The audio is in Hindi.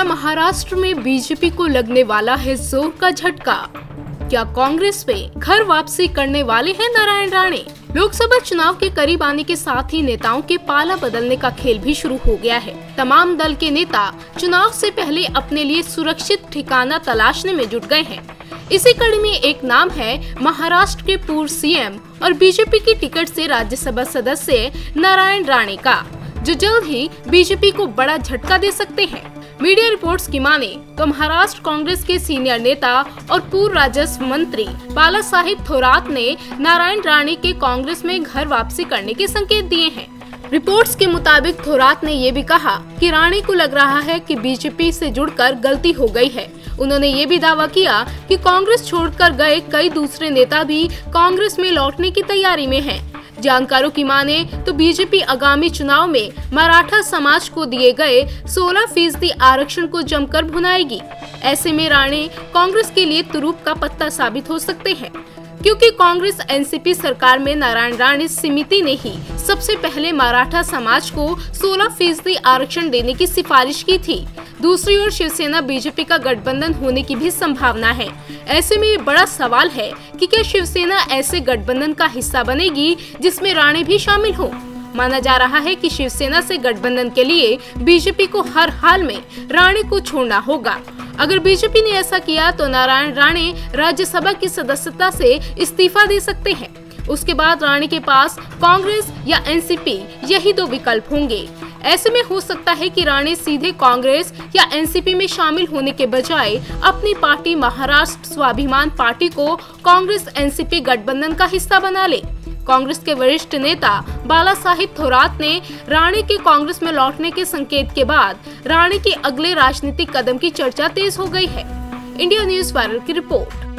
क्या महाराष्ट्र में बीजेपी को लगने वाला है जोर का झटका? क्या कांग्रेस में घर वापसी करने वाले हैं नारायण राणे? लोकसभा चुनाव के करीब आने के साथ ही नेताओं के पाला बदलने का खेल भी शुरू हो गया है। तमाम दल के नेता चुनाव से पहले अपने लिए सुरक्षित ठिकाना तलाशने में जुट गए हैं। इसी कड़ी में एक नाम है महाराष्ट्र के पूर्व सीएम और बीजेपी की टिकट से राज्यसभा सदस्य नारायण राणे का, जो जल्द ही बीजेपी को बड़ा झटका दे सकते हैं। मीडिया रिपोर्ट्स की माने तो महाराष्ट्र कांग्रेस के सीनियर नेता और पूर्व राजस्व मंत्री बालासाहेब थोरात ने नारायण राणे के कांग्रेस में घर वापसी करने के संकेत दिए हैं। रिपोर्ट्स के मुताबिक थोरात ने ये भी कहा कि राणे को लग रहा है कि बीजेपी से जुड़कर गलती हो गई है। उन्होंने ये भी दावा किया कि कांग्रेस छोड़कर गए कई दूसरे नेता भी कांग्रेस में लौटने की तैयारी में हैं। जानकारों की माने तो बीजेपी आगामी चुनाव में मराठा समाज को दिए गए 16% आरक्षण को जमकर भुनाएगी। ऐसे में राणे कांग्रेस के लिए तुरुप का पत्ता साबित हो सकते हैं, क्योंकि कांग्रेस एनसीपी सरकार में नारायण राणे समिति ने ही सबसे पहले मराठा समाज को 16% आरक्षण देने की सिफारिश की थी। दूसरी ओर शिवसेना बीजेपी का गठबंधन होने की भी संभावना है। ऐसे में ये बड़ा सवाल है कि क्या शिवसेना ऐसे गठबंधन का हिस्सा बनेगी जिसमें राणे भी शामिल हो। माना जा रहा है कि शिवसेना से गठबंधन के लिए बीजेपी को हर हाल में राणे को छोड़ना होगा। अगर बीजेपी ने ऐसा किया तो नारायण राणे राज्यसभा की सदस्यता से इस्तीफा दे सकते हैं। उसके बाद राणे के पास कांग्रेस या एनसीपी यही दो विकल्प होंगे। ऐसे में हो सकता है कि राणे सीधे कांग्रेस या एनसीपी में शामिल होने के बजाय अपनी पार्टी महाराष्ट्र स्वाभिमान पार्टी को कांग्रेस एनसीपी गठबंधन का हिस्सा बना ले। कांग्रेस के वरिष्ठ नेता बालासाहेब थोरात ने राणे के कांग्रेस में लौटने के संकेत के बाद राणे के अगले राजनीतिक कदम की चर्चा तेज हो गई है। इंडिया न्यूज़ वायरल की रिपोर्ट।